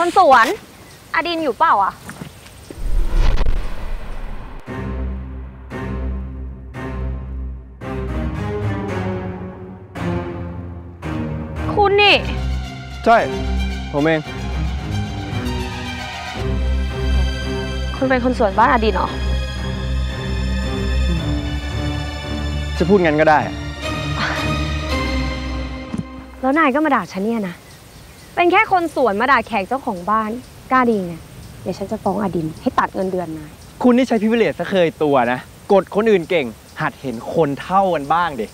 คนสวนอดินอยู่เปล่าอ่ะคุณนี่ใช่ผมเองคุณเป็นคนสวนบ้านอดินเหรอจะพูดงั้นก็ได้แล้วนายก็มาด่าฉันเนี่ยนะเป็นแค่คนสวนมาด่าแขกเจ้าของบ้านกล้าดีไงเดี๋ยวฉันจะฟ้องอดินให้ตัดเงินเดือนนายคุณนี่ใช้พิเวเลตซะเคยตัวนะกดคนอื่นเก่งหัดเห็นคนเท่ากันบ้างดิ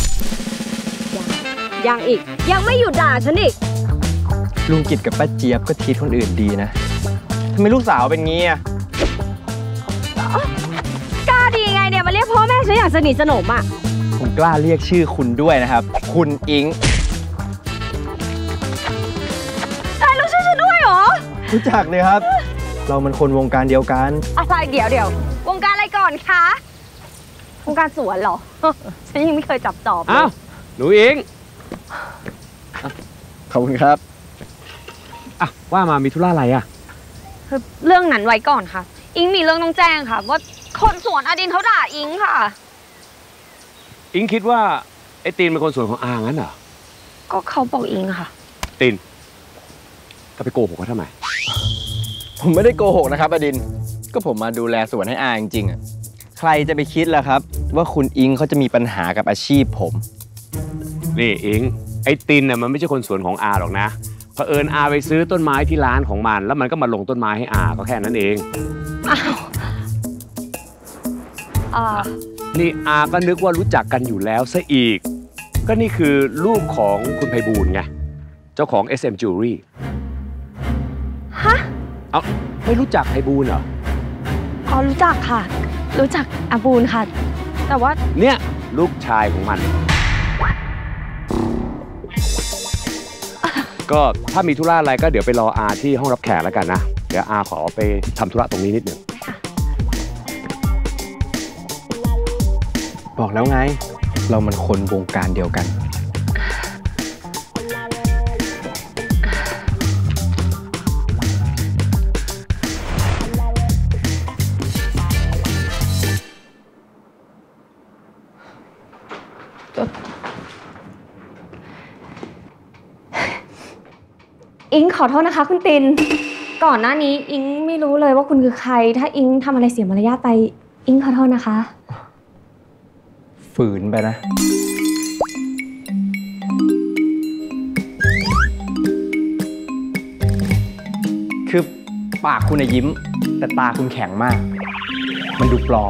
ยังอีกยังไม่หยุดด่าฉันอีกลุงกิจกับป้าเจี๊ยบก็ทีคนอื่นดีนะทำไมลูกสาวเป็นงี้อ่ะกล้าดีไงเนี่ยมาเรียกพ่อแม่ฉันอย่างสนิทสนมอ่ะผมกล้าเรียกชื่อคุณด้วยนะครับคุณอิงนายรู้ชื่อฉันด้วยเหรอรู้จักเลยครับเรามันคนวงการเดียวกันอะไรเดี๋ยววงการอะไรก่อนคะวงการสวนเหรอฉันยังไม่เคยจับจอบอ้าวหนูอิงขอบคุณครับอ่ะว่ามามีธุระอะไรอ่ะเรื่องนั้นไว้ก่อนค่ะอิงมีเรื่องต้องแจ้งค่ะว่าคนสวนอดินเขาด่าอิงค่ะอิงคิดว่าไอ้ตีนเป็นคนสวนของอางั้นเหรอก็เขาบอกอิงค่ะตีนก็ไปโกหกเขาทำไมผมไม่ได้โกหกนะครับอดินก็ผมมาดูแลสวนให้อาจริงๆอ่ะใครจะไปคิดล่ะครับว่าคุณอิงเขาจะมีปัญหากับอาชีพผมนี่อิงไอ้ตีนน่ะมันไม่ใช่คนสวนของอาหรอกนะเผอิญอาไปซื้อต้นไม้ที่ร้านของมันแล้วมันก็มาลงต้นไม้ให้อาก็แค่นั้นเองอ้าวนี่อาก็นึกว่ารู้จักกันอยู่แล้วซะอีกก็นี่คือลูกของคุณไพบูลย์ไงเจ้าของ SM Jewelry ฮะเอาไม่รู้จักไพบูลย์เหรออ๋อรู้จักค่ะรู้จักอาบูลย์ค่ะแต่ว่าเนี่ยลูกชายของมันก็ถ้ามีธุระอะไรก็เดี๋ยวไปรออาที่ห้องรับแขกแล้วกันนะเดี๋ยวอาขอไปทำธุระตรงนี้นิดหนึ่งบอกแล้วไงเรามันคนวงการเดียวกันอิงขอโทษนะคะคุณตินก่อนหน้านี้อิงไม่รู้เลยว่าคุณคือใครถ้าอิงทำอะไรเสียมารยาทไปอิงขอโทษนะคะฝืนไปนะคือปากคุณยิ้มแต่ตาคุณแข็งมากมันดูปลอม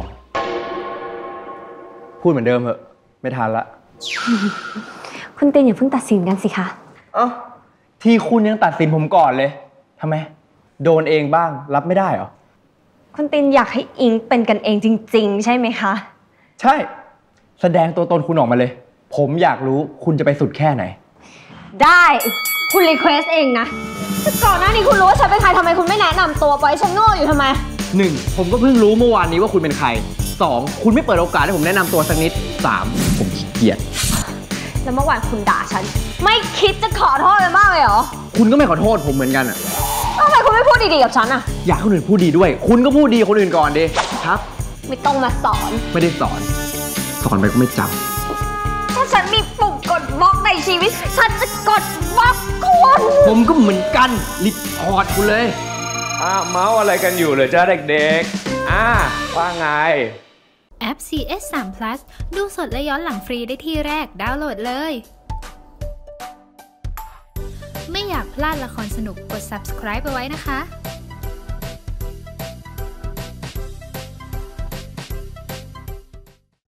พูดเหมือนเดิมเหอะไม่ทันละคุณตินอย่าเพิ่งตัดสินกันสิคะเอ้าที่คุณยังตัดสินผมก่อนเลยทำไมโดนเองบ้างรับไม่ได้เหรอคุณตินอยากให้อิงเป็นกันเองจริงๆใช่ไหมคะใช่แสดงตัวตนคุณออกมาเลยผมอยากรู้คุณจะไปสุดแค่ไหนได้คุณรีเควสเองนะก่อนหน้านี้คุณรู้ว่าฉันเป็นใครทำไมคุณไม่แนะนำตัวปล่อยฉันโง่อยู่ทำไม 1ผมก็เพิ่งรู้เมื่อวานนี้ว่าคุณเป็นใคร2คุณไม่เปิดโอกาสให้ผมแนะนำตัวสักนิด3ผมขี้เกียจแล้วเมื่อวานคุณด่าฉันไม่คิดจะขอโทษเลยมากเลยเหรอคุณก็ไม่ขอโทษผมเหมือนกันอะทำไมคุณไม่พูดดีๆกับฉันอะอยากให้คนอื่นพูดดีด้วยคุณก็พูดดีคนอื่นก่อนดิครับไม่ต้องมาสอนไม่ได้สอนไปก็ไม่จำถ้าฉันมีปุ่มกดบล็อกในชีวิตฉันจะกดบล็อกคุณผมก็เหมือนกันรีพอร์ตคุณเลยเมาส์อะไรกันอยู่เหรอจ้าเด็กๆว่าไงแอป CS3 Plus ดูสดและย้อนหลังฟรีได้ที่แรกดาวน์โหลดเลยไม่อยากพลาดละครสนุกกด subscribe ไปไว้นะคะ